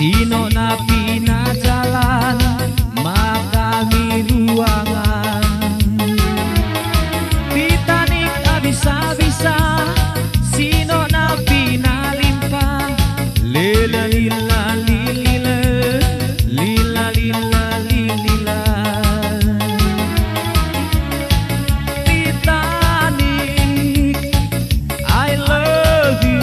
Sino na pinajalan makami ruangan. Titanic abisa-bisa, sino na pinalimpa. Lila lila lila lila lila lila. Titanic, I love you.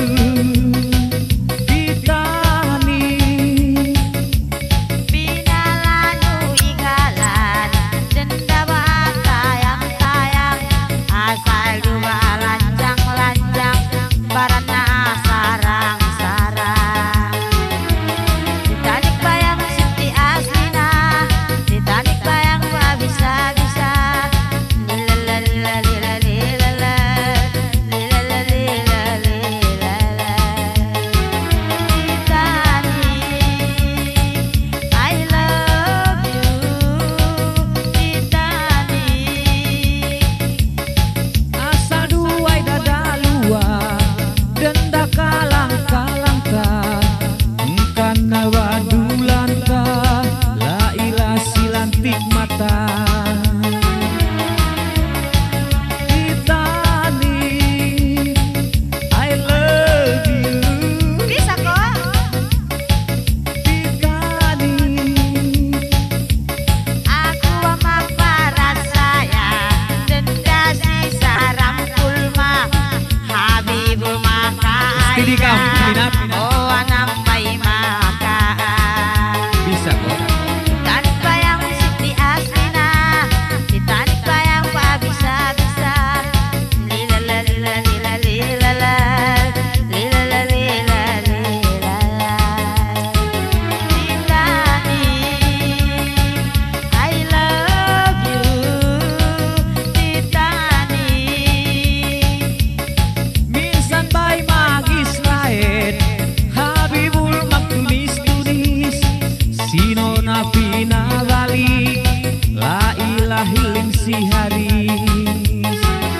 Si Haris,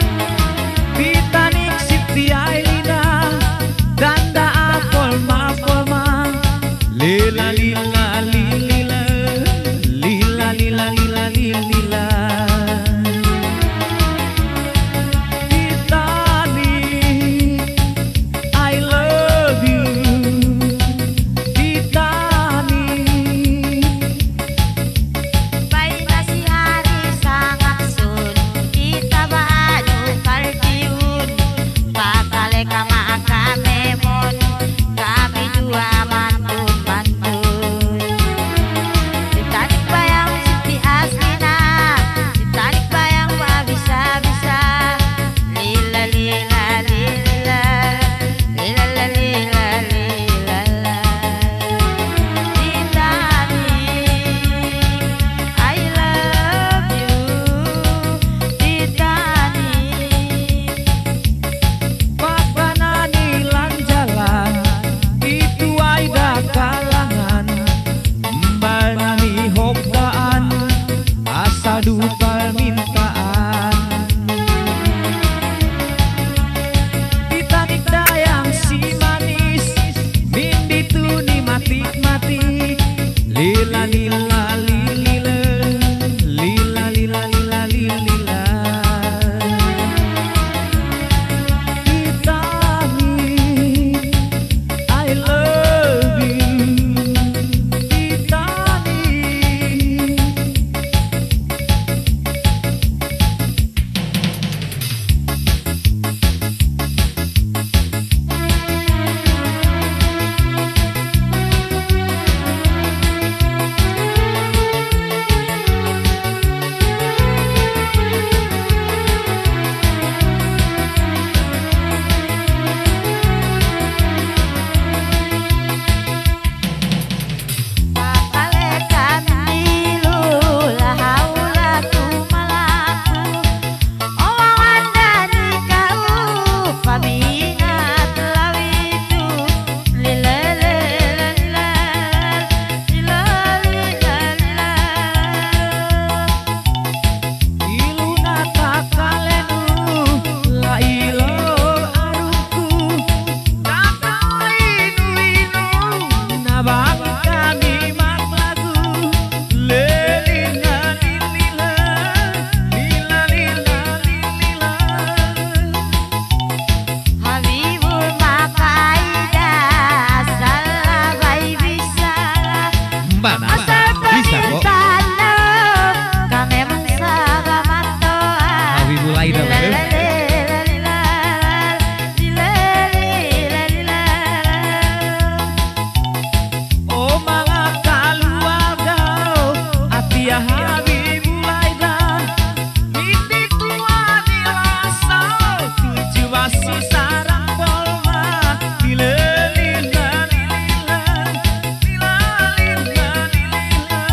Titanic, Siti Ailina, Danda Apol Mapolma, Lila lila lila lila lila lila lila. Titanic, I love you. Lila lila lila lila lila lila lila. Titanic, I love you. Titanic. Mbak Nasa bisa kok. Habibullah Ida oh mga kaluwaga ati Habibullah Ida hindi tua nilasa tujuh wasi sarang polma lila lila lila lila lila lila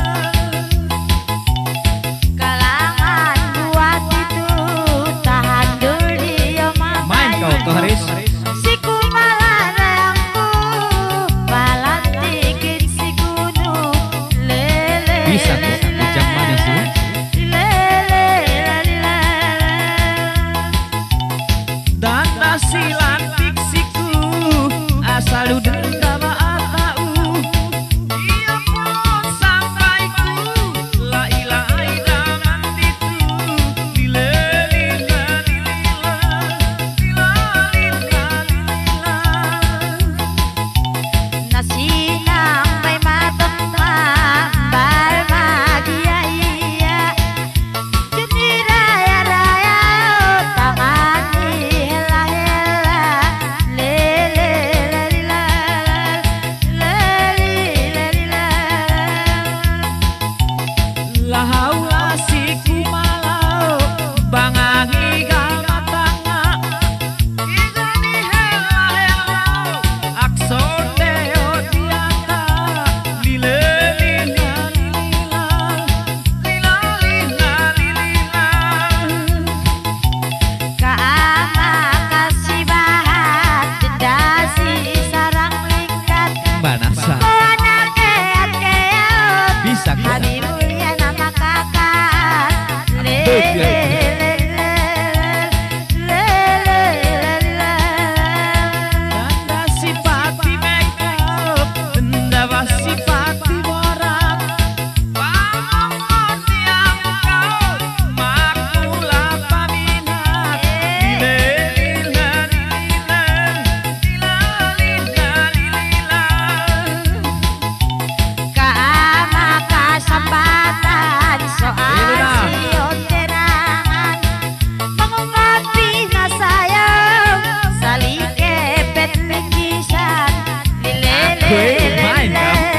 kalangan buat itu tahan dulu main kau tuh Haris si kumalarangku balantikin si gunung lele bisa kok ujang mana sih dan nasi lantik siku asal udah tahu iya pun sampai ku la ilaha illallah itu lila lila lila lila lila lila nasi nambay matambal magia iya jadi raya raya tangani hela hela lele lila lele lila lahaula siku malau bangangi gamatanga igani hela hela akson deo diata lila lila lila lila lila lila kaama kasih bahat dendasi sarang lingkat Mbak Nasa Wana keat keat bisa kok Habibullah nama kakak lele Tanda sifati makeup, tanda sifati borak. Pamong tiang kau, makula paminat. Lila lila lila, lila lila lila. kaama kasambatan soal siyon terangan mengopi na sayang salikepet lingkisan Main,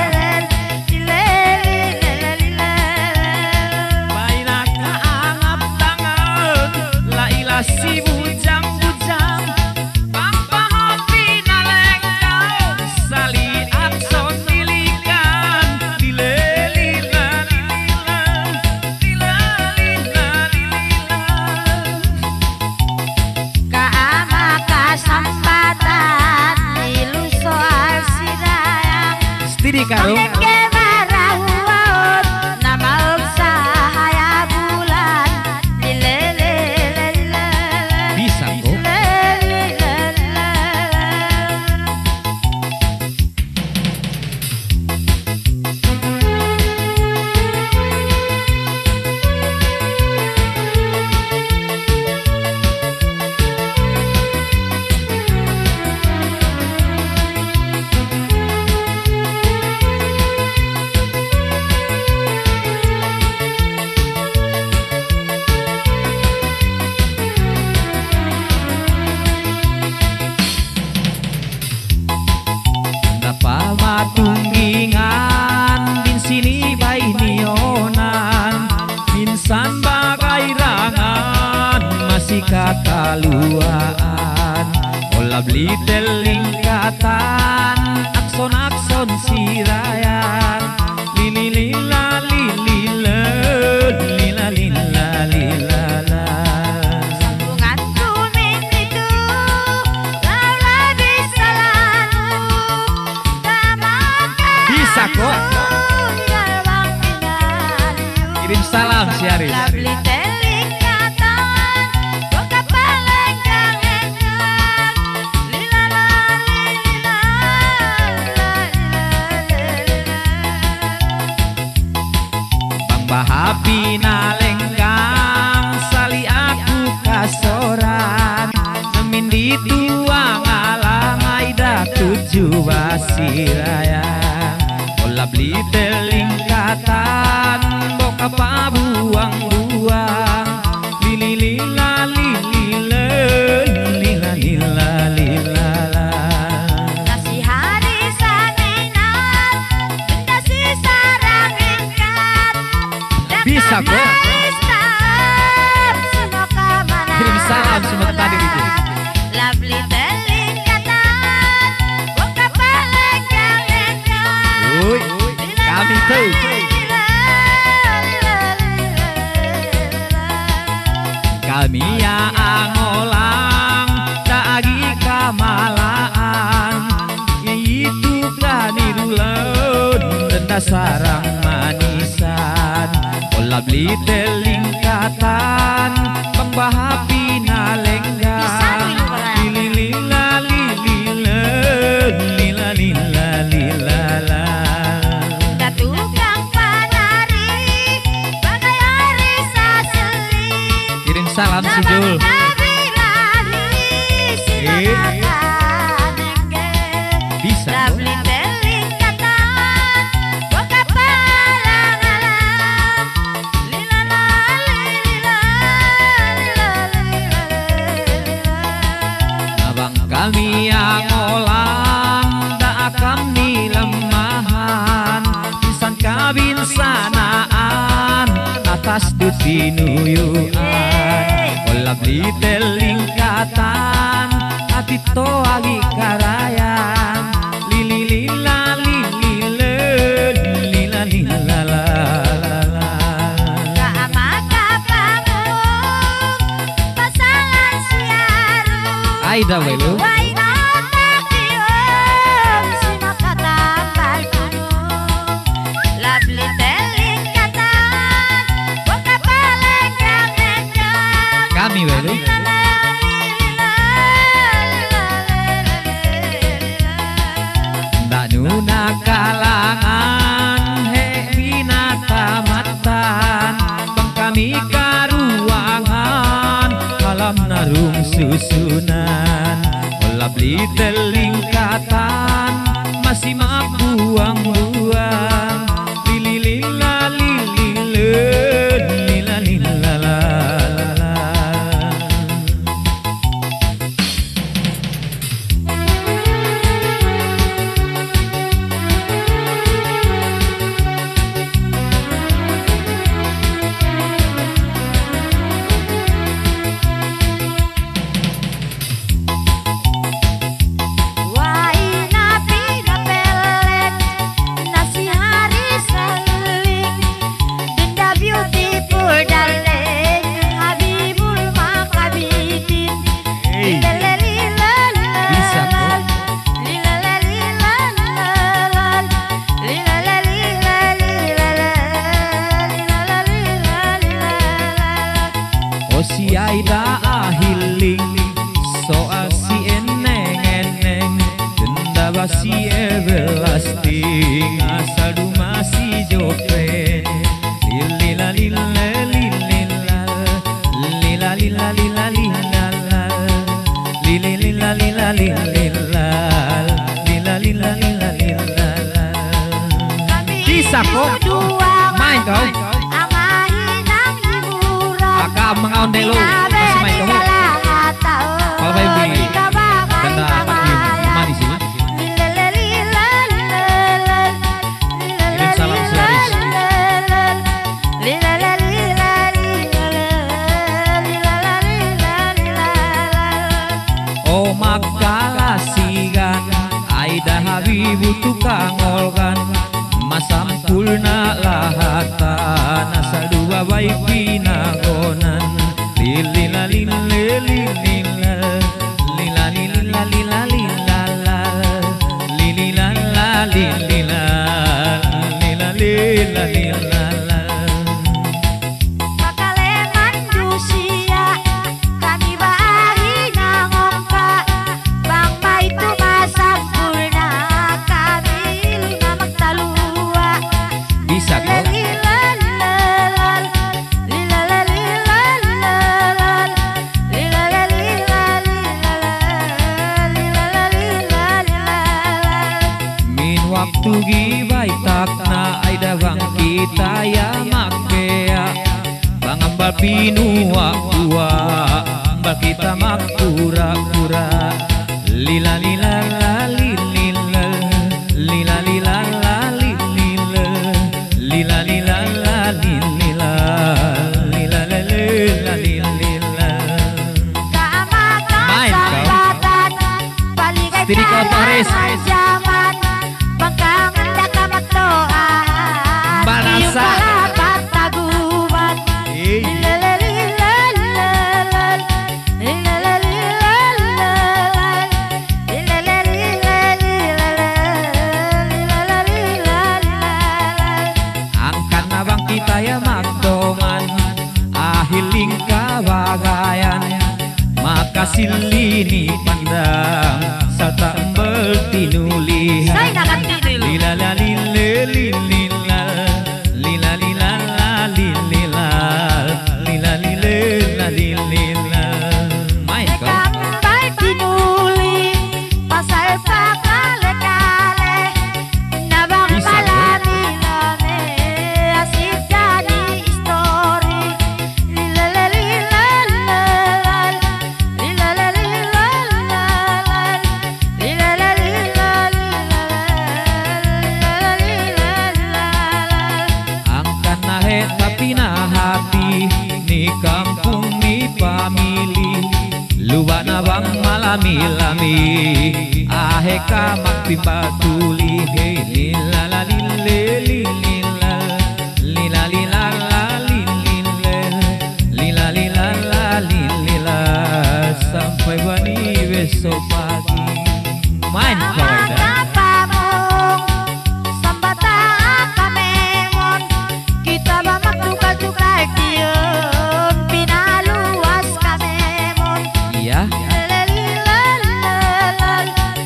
Baina kaangap tangan, laila si bujang-bujang. Pampahopi na lengkau, sali akson milikan. Lila lila lila, lila lila lila. kaama kasambatan ilu soal sidayang Stidi karo Pangke marahuaot nama usaha bulan lele bisa kok. Napa matunggingan din sini bay nionan minsan bagai rangan masih kataluan olah beli telingkatan akson-akson sirayan lili lila lili lila lila lila la Sambungan tumin itu laulah bisa lalu Damakan Bisa kok. Galwang tinggal kirim salam si Aris Labli telingkatan Boka palenggang-enggang Lila la lila Bang Bahapi na lenggang sali aku kasoran nemin di tuang alang aida tujuh basiraya olah beli teling Bisa kok. Kirim salam semua tadi itu. Lovely telingkatan, buka pelengkang-lengkang. Uy, kami tuh. Kami ya angolang, tagi kamalaan. Itu kani dulun, denda sarang manisan. Olah beli telingkatan, pembahapi nalenggang. Lilila lilila, lila lila lila la. Tukang panari, bagai arisa seli. Kirim salam si Jul. Bisa kok. Lovely telingkatan, buka palang-alang. Lilala, lilila, lilala, lilala. Abang kami yang olang, tak akan dilemahan. Pisan kabin sanaan, atas dutinuyuan. Olah beli telingkatan, hati toagi karayan. Lili lila lilila, lila lila la la la. Kaamaka panggung, pasangan siaru. Aida welu. Why not takiom, si makatambal gunung. Lovely telingkatan, buka pelengkang-lengkang. Kami welu. Tak nuna kalangan, he binata-matan. Bang kami karuangan, malam narung susunan. Olah beli telingkatan, masih mabuang-buang. Lili lila lilila, lila lila la la la. Why not be the pelet, nasi hari saling. Denda beautiful darling, Habibul makabitin. Hey. Lila Bisa kok. lila lila lila lila lila. Oh si Aida ahiling, soal si eneng-eneng. Denda basi everlasting, asal rumah si Jopren. Lila lila lila lila lila lila lila lila lila lila lila lila lila lila lila. Bisa kok. Main kau. Akak mengaun delu, masih main kamu. Kalau bayi beli, kata pagi manis ini. Kirim salam seharis. Oh makalasigan, Aida Habibu tukang olgan. Masampulna lahatan, asal dua baik pinagonan. Lilila lila lila lila lila lila lila lila lila lila lila. Makaleman dusia, kami bahi nangongka. Bangma itu masampurna, kami lima magtalua. Bisa kok. Min waktu gibai takna Aida bang kita ya makea. Bang ambal pinua dua, ambal kita mak pura-pura. Lila lila la lila lila lila la lila lila lila la lila. wis. Zaman bangkangan dakamat doa. Barasa. Taguban. Angkan abang kita ya makdoman ahiling kabagayan maka silini pandang serta bertinulihan Saya nakan tinil. lila la lila lila lila lila lila lila lila lila main kau Kampai tinuli pasal pakale-kale nabang Bisa, bro. malamilane asik jadi histori lilalalilalal lilalalilalal lilalalilalal ang kanahe tapi na hati ni kampung ni pamili luwa na bang malami-lami ahe ka magpipatuli hey lila la lila lila lila lila lila lila lila sampai bani besok pagi main kau dah. Kapamong sambata kamemon kita bamak tukar-tukar diem pinaluas kamemon Iya lilalalilalal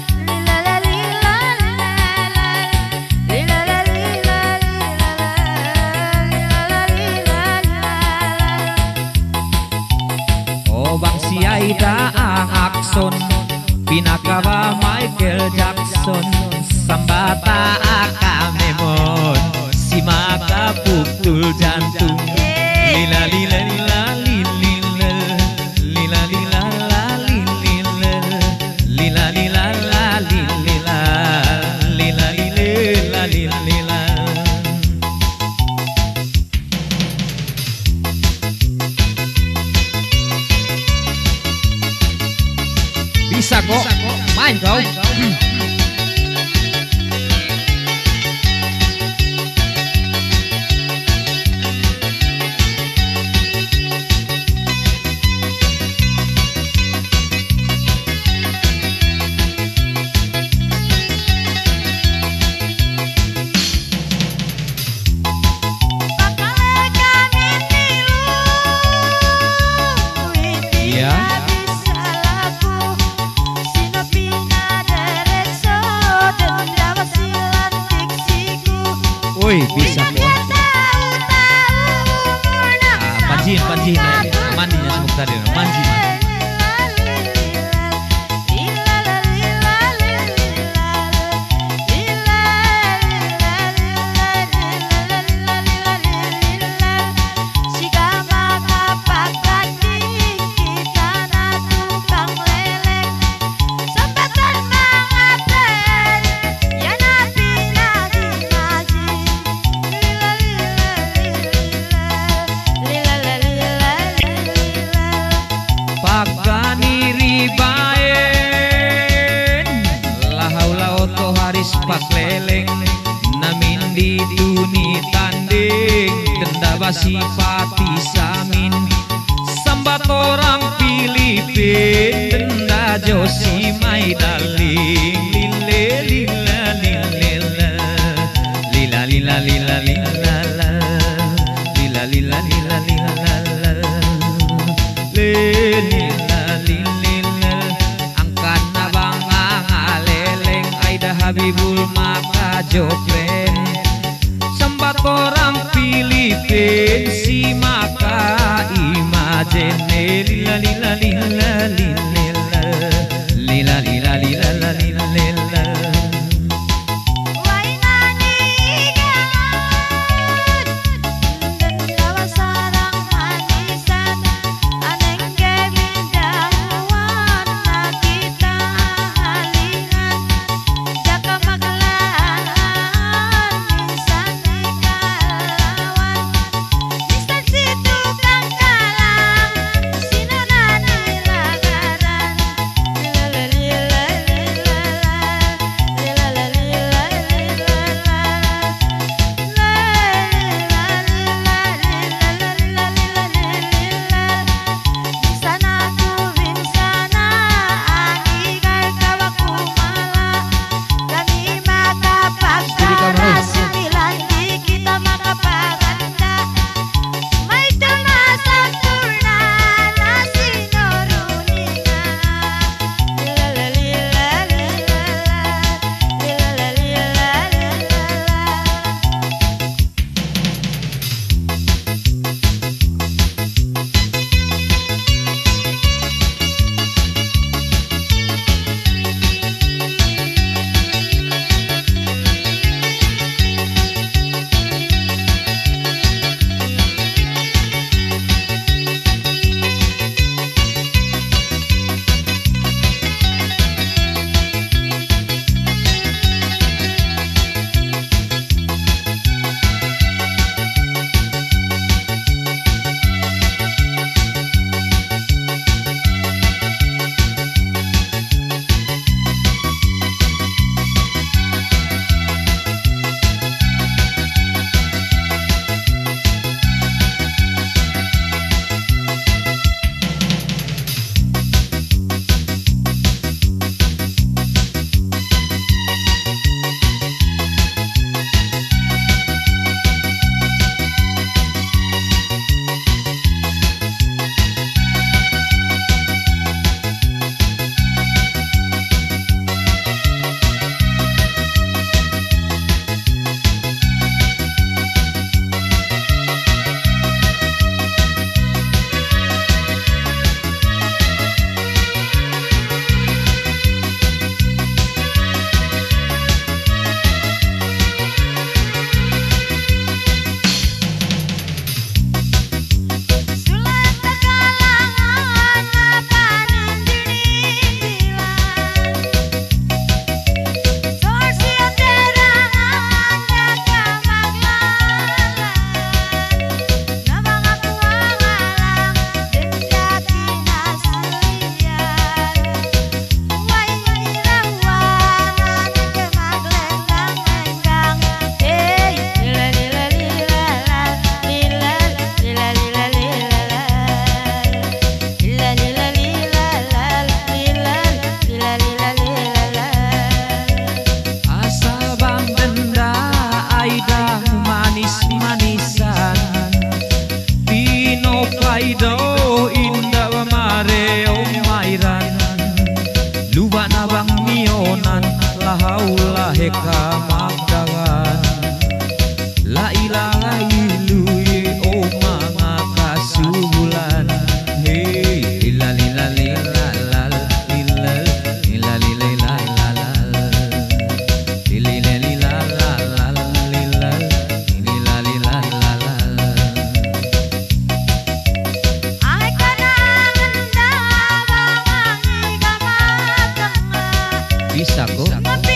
lilalalilalal oh bang si Aida ang akson pinakawa Michael Jackson sambata akamemon si maka pukul jantung lila lila lila lila lila lila lila lila lila lila lila lila lila bisa kok main kau Iya. Woi bisa kok panjin mandinya semuk tadi manjin pak leleng namin di duni tanding denda basi pati samin sambat orang Filipin denda Josi my darling lile lila lila lila lila lila lila lila lila lila lila lila angkat nabang angaleleng Aida Habibul maka jopren sembat orang Filipin si maka imajene lila lila lila lila lila lila lila lila lila heka magdangan la ilaha illallah o mga kasubulan hey lila lila lila lal lila lila lila lal lila lila lal lila lila lila lal ay kanangan na bangang ikamatang bisa ko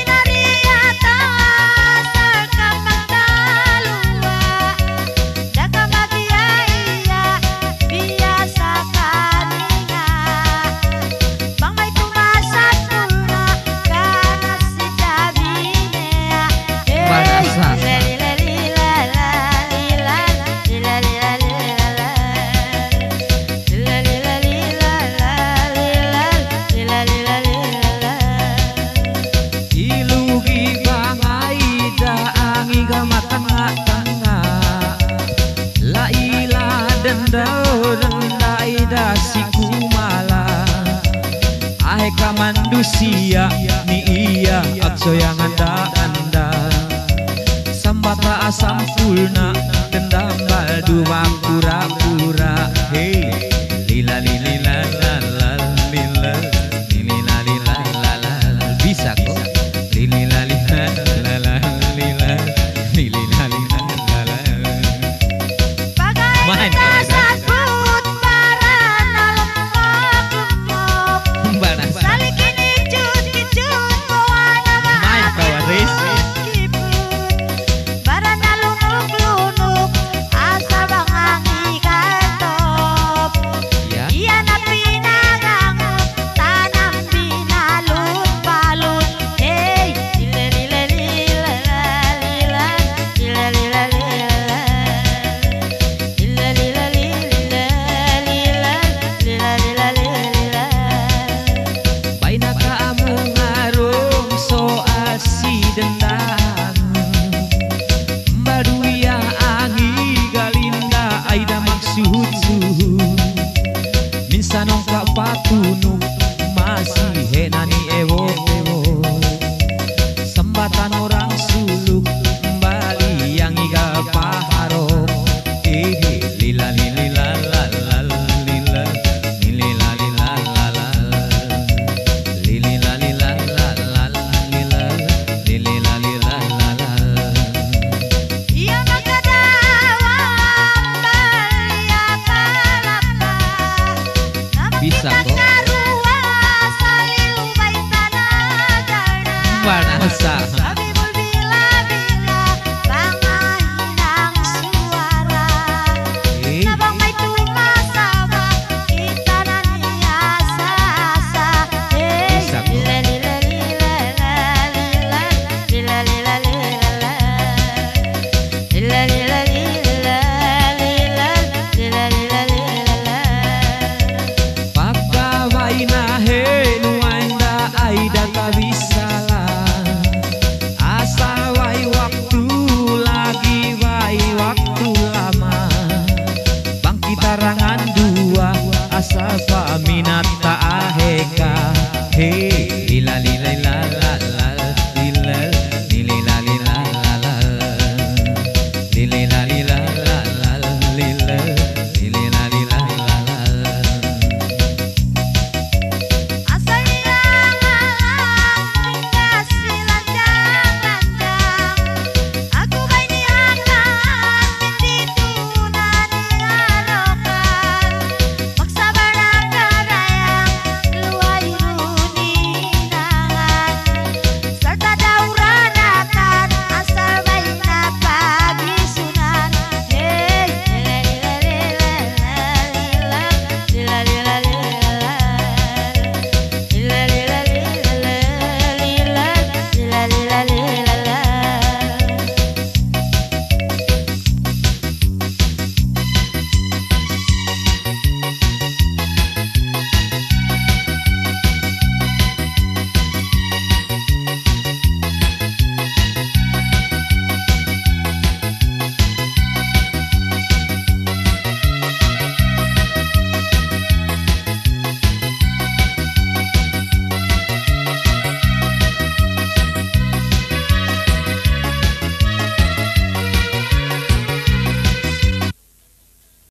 manusia ni iya at soyangan anda sambata asam pulna dendam dua pura-pura hey lila lila lila lila